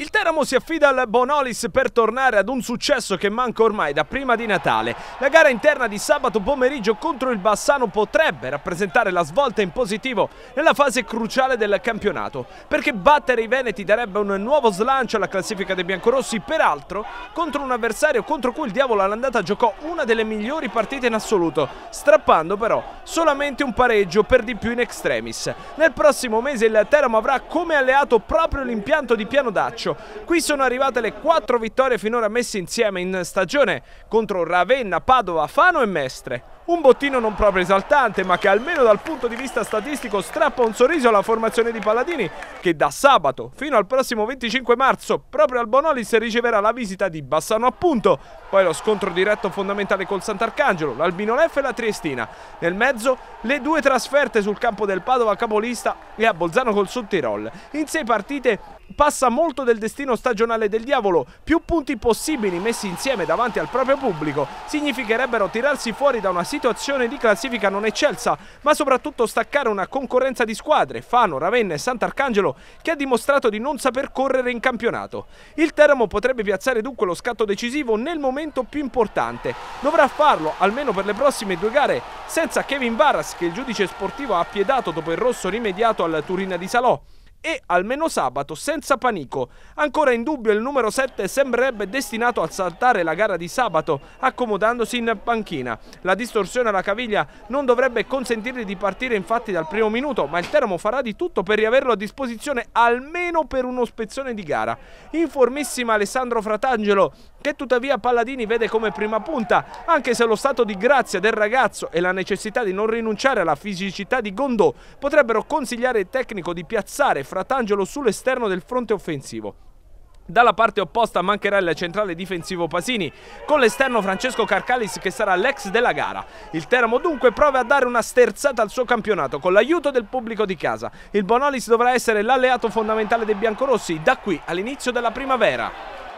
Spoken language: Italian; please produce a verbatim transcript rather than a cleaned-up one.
Il Teramo si affida al Bonolis per tornare ad un successo che manca ormai da prima di Natale. La gara interna di sabato pomeriggio contro il Bassano potrebbe rappresentare la svolta in positivo nella fase cruciale del campionato, perché battere i veneti darebbe un nuovo slancio alla classifica dei biancorossi, peraltro contro un avversario contro cui il Diavolo all'andata giocò una delle migliori partite in assoluto, strappando però solamente un pareggio, per di più in extremis. Nel prossimo mese il Teramo avrà come alleato proprio l'impianto di Piano d'Accio. Qui sono arrivate le quattro vittorie finora messe insieme in stagione contro Ravenna, Padova, Fano e Mestre. Un bottino non proprio esaltante, ma che almeno dal punto di vista statistico strappa un sorriso alla formazione di Palladini, che da sabato fino al prossimo venticinque marzo proprio al Bonolis riceverà la visita di Bassano appunto, poi lo scontro diretto fondamentale col Sant'Arcangelo, l'Albino Leffe e la Triestina. Nel mezzo le due trasferte sul campo del Padova capolista e a Bolzano col Sud Tirol. In sei partite passa molto del destino stagionale del Diavolo. Più punti possibili messi insieme davanti al proprio pubblico significherebbero tirarsi fuori da una situazione di classifica non eccelsa, ma soprattutto staccare una concorrenza di squadre, Fano, Ravenna e Sant'Arcangelo, che ha dimostrato di non saper correre in campionato. Il Teramo potrebbe piazzare dunque lo scatto decisivo nel momento più importante. Dovrà farlo, almeno per le prossime due gare, senza Kevin Varas, che il giudice sportivo ha appiedato dopo il rosso rimediato al Turina di Salò, e almeno sabato senza Panico. Ancora in dubbio il numero sette sembrerebbe destinato a saltare la gara di sabato, accomodandosi in panchina. La distorsione alla caviglia non dovrebbe consentirgli di partire infatti dal primo minuto, ma il Teramo farà di tutto per riaverlo a disposizione almeno per uno spezzone di gara. Informissima Alessandro Fratangelo, che tuttavia Palladini vede come prima punta, anche se lo stato di grazia del ragazzo e la necessità di non rinunciare alla fisicità di Gondò potrebbero consigliare il tecnico di piazzare Fratangelo sull'esterno del fronte offensivo. Dalla parte opposta mancherà il centrale difensivo Pasini, con l'esterno Francesco Carcalis che sarà l'ex della gara. Il Teramo dunque prova a dare una sterzata al suo campionato con l'aiuto del pubblico di casa. Il Bonolis dovrà essere l'alleato fondamentale dei biancorossi da qui all'inizio della primavera.